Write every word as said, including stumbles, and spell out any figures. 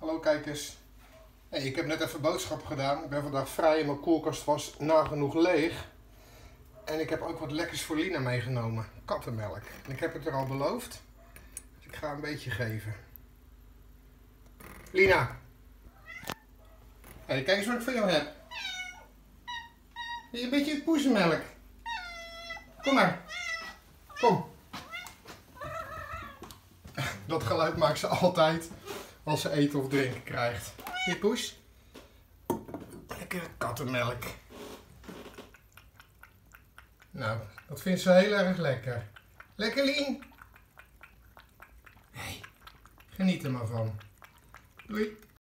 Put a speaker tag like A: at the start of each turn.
A: Hallo kijkers. Hey, ik heb net even boodschappen gedaan. Ik ben vandaag vrij en mijn koelkast was nagenoeg leeg. En ik heb ook wat lekkers voor Lina meegenomen. Kattenmelk. En ik heb het er al beloofd. Dus ik ga een beetje geven. Lina. Hey, kijk eens wat ik voor jou heb. Wil je een beetje poesenmelk? Kom maar. Kom. Dat geluid maakt ze altijd als ze eten of drinken krijgt. Hier, poes. Lekkere kattenmelk. Nou, dat vindt ze heel erg lekker. Lekker, Lien? Hey, geniet er maar van. Doei.